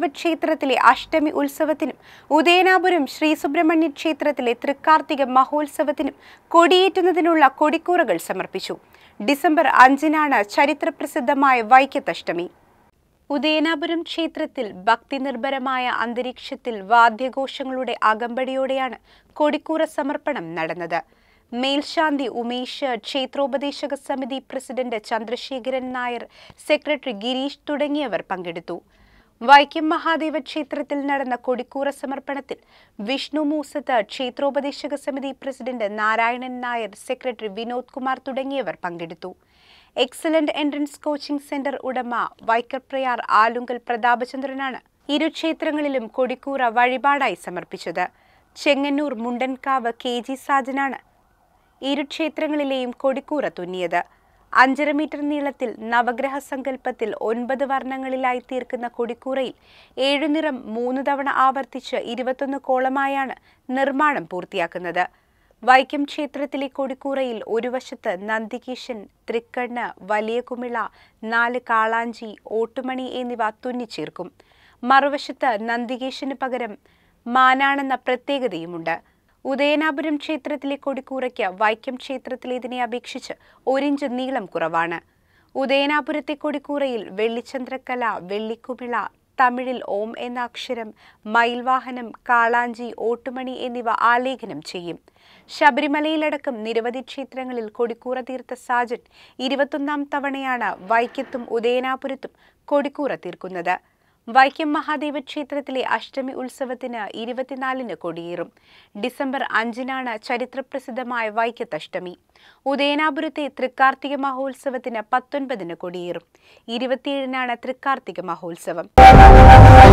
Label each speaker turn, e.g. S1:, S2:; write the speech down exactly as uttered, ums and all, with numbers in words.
S1: ക്ഷേത്രത്തിലെ അഷ്ടമി ഉത്സവത്തിനും ഉദയനാപുരം ശ്രീ സുബ്രഹ്മണ്യ ക്ഷേത്രത്തിലെ തൃക്കാർത്തിക മഹോത്സവത്തിനും കൊടിയേറ്റുന്നതിനുള്ള കൊടിക്കൂറകൾ സമർപ്പിച്ചു. ഡിസംബർ അഞ്ചിനാണ് ചരിത്രപ്രസിദ്ധമായ വൈക്കത്തഷ്ടമി. ഉദയനാപുരം ക്ഷേത്രത്തിൽ ഭക്തിനിർഭരമായ അന്തരീക്ഷത്തിൽ വാദ്യഘോഷങ്ങളുടെ അകമ്പടിയോടെയാണ് കൊടിക്കൂറ സമർപ്പണം നടന്നത്. മേൽശാന്തി ഉമേഷ്, ക്ഷേത്രോപദേശക സമിതി പ്രസിഡന്റ് ചന്ദ്രശേഖരൻ നായർ, സെക്രട്ടറി ഗിരീഷ് തുടങ്ങിയവർ പങ്കെടുത്തു. വൈക്കം മഹാദേവ ക്ഷേത്രത്തിൽ നടന്ന കൊടിക്കൂറ സമർപ്പണത്തിൽ വിഷ്ണു മൂസത്ത്, ക്ഷേത്രോപദേശക സമിതി പ്രസിഡന്റ് നാരായണൻ നായർ, സെക്രട്ടറി വിനോദ് കുമാർ തുടങ്ങിയവർ പങ്കെടുത്തു. എക്സലന്റ് എൻട്രൻസ് കോച്ചിംഗ് സെന്റർ ഉടമ വൈക്കപ്രയാർ ആലുങ്കൽ പ്രതാപചന്ദ്രനാണ് ഇരു ക്ഷേത്രങ്ങളിലും കൊടിക്കൂറ വഴിപാടായി സമർപ്പിച്ചത്. ചെങ്ങന്നൂർ മുണ്ടൻകാവ് കെ ജി സാജനാണ് ഇരു ക്ഷേത്രങ്ങളിലെയും കൊടിക്കൂറ തുന്നിയത്. അഞ്ചര മീറ്റർ നീളത്തിൽ നവഗ്രഹ സങ്കല്പത്തിൽ ഒൻപത് വർണ്ണങ്ങളിലായി തീർക്കുന്ന കൊടിക്കൂറയിൽ ഏഴുനിറം മൂന്ന് തവണ ആവർത്തിച്ച് ഇരുപത്തൊന്ന് കോളമായാണ് നിർമ്മാണം പൂർത്തിയാക്കുന്നത്. വൈക്കം ക്ഷേത്രത്തിലെ കൊടിക്കൂറയിൽ ഒരു വശത്ത് നന്ദികേശൻ, തൃക്കണ്ണ്, വലിയ കുമിള, നാല് കാളാഞ്ചി, ഓട്ടുമണി എന്നിവ തുന്നിച്ചേർക്കും. മറുവശത്ത് നന്ദികേശന് പകരം മാനാണെന്ന പ്രത്യേകതയുമുണ്ട്. ഉദയനാപുരം ക്ഷേത്രത്തിലെ കൊടിക്കൂറയ്ക്ക് വൈക്കം ക്ഷേത്രത്തിലേതിനെ അപേക്ഷിച്ച് ഒരിഞ്ച് നീളം കുറവാണ്. ഉദയനാപുരത്തെ കൊടിക്കൂറയിൽ വെള്ളിച്ചന്ദ്രക്കല, വെള്ളിക്കുമിള, തമിഴിൽ ഓം എന്ന അക്ഷരം, മയിൽവാഹനം, കാളാഞ്ചി, ഓട്ടുമണി എന്നിവ ആലേഖനം ചെയ്യും. ശബരിമലയിലടക്കം നിരവധി ക്ഷേത്രങ്ങളിൽ കൊടിക്കൂറ തീർത്ത സാജൻ ഇരുപത്തൊന്നാം തവണയാണ് വൈക്കത്തും ഉദയനാപുരത്തും കൊടിക്കൂറ തീർക്കുന്നത്. വൈക്കം മഹാദേവ ക്ഷേത്രത്തിലെ അഷ്ടമി ഉത്സവത്തിന് ഇരുപത്തിനാലിന് കൊടിയേറും. ഡിസംബർ അഞ്ചിനാണ് ചരിത്രപ്രസിദ്ധമായ വൈക്കത്തഷ്ടമി. ഉദയനാപുരത്തെ തൃക്കാർത്തിക മഹോത്സവത്തിന് പത്തൊൻപതിന് കൊടിയേറും. ഇരുപത്തിയേഴിനാണ് തൃക്കാർത്തിക മഹോത്സവം.